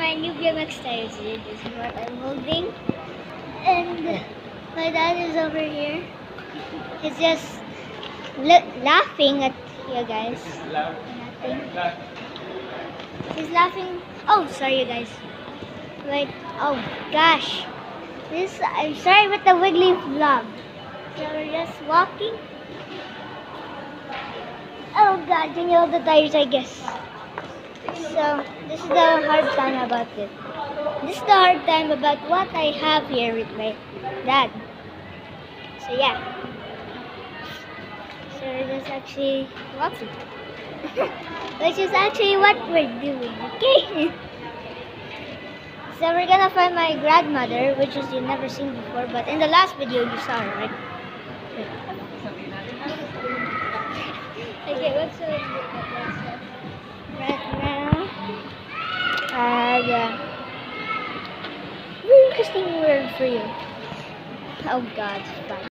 my new BMX tires. This is what I'm holding. And my dad is over here. He's just laughing at you guys. Nothing. He's laughing. Oh, sorry, you guys. Wait. Oh, gosh. I'm sorry with the wiggly vlog. So we're just walking. Oh, God. Can you hold the tires, I guess? So, this is the hard time about it. This is the hard time about what I have here with my dad. So, yeah. So, that's actually walking. Which is actually what we're doing, okay? So, we're gonna find my grandmother, which is you've never seen before, but in the last video you saw her, right? Okay, what's up right now? Very interesting word for you. Oh God, fine.